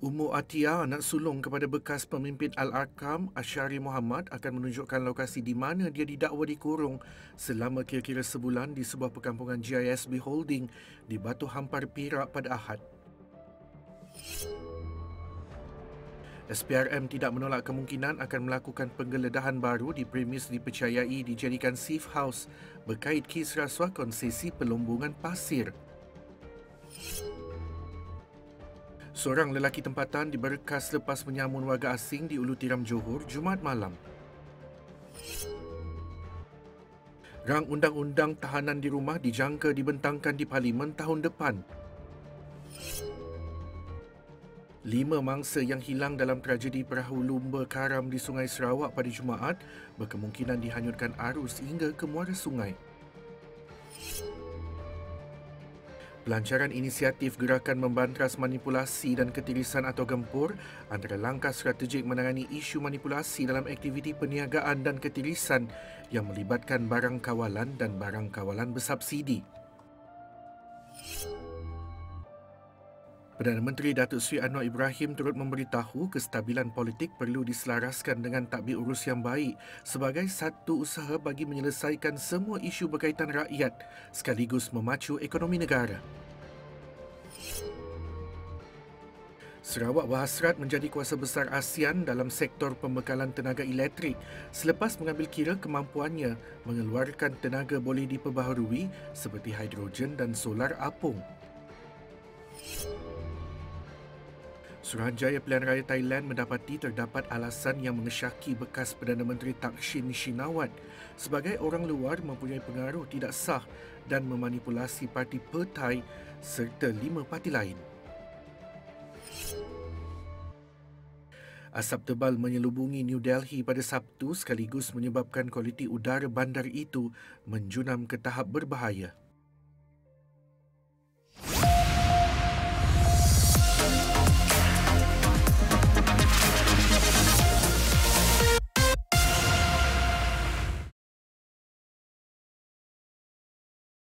Ummu Atiyah, anak sulung kepada bekas pemimpin Al-Arkam, Asyari Muhammad, akan menunjukkan lokasi di mana dia didakwa dikurung selama kira-kira sebulan di sebuah perkampungan GISB Holding di Batu Hampar, Perak pada Ahad. SPRM tidak menolak kemungkinan akan melakukan penggeledahan baru di premis dipercayai dijadikan safe house berkait kes rasuah konsesi pelumbungan pasir. Seorang lelaki tempatan diberkas lepas menyamun warga asing di Ulu Tiram, Johor, Jumaat malam. Rang undang-undang tahanan di rumah dijangka dibentangkan di Parlimen tahun depan. 5 mangsa yang hilang dalam tragedi perahu lumba karam di Sungai Sarawak pada Jumaat berkemungkinan dihanyutkan arus hingga ke muara sungai. Pelancaran inisiatif gerakan membantras manipulasi dan ketirisan atau gempur antara langkah strategik menangani isu manipulasi dalam aktiviti perniagaan dan ketirisan yang melibatkan barang kawalan dan barang kawalan bersubsidi. Perdana Menteri Datuk Seri Anwar Ibrahim turut memberitahu kestabilan politik perlu diselaraskan dengan tadbir urus yang baik sebagai satu usaha bagi menyelesaikan semua isu berkaitan rakyat sekaligus memacu ekonomi negara. Sarawak berhasrat menjadi kuasa besar ASEAN dalam sektor pembekalan tenaga elektrik selepas mengambil kira kemampuannya mengeluarkan tenaga boleh diperbaharui seperti hidrogen dan solar apung. Suruhanjaya Pilihan Raya Thailand mendapati terdapat alasan yang mengesyaki bekas Perdana Menteri Thaksin Shinawatra sebagai orang luar mempunyai pengaruh tidak sah dan memanipulasi parti Pertai serta 5 parti lain. Asap tebal menyelubungi New Delhi pada Sabtu sekaligus menyebabkan kualiti udara bandar itu menjunam ke tahap berbahaya.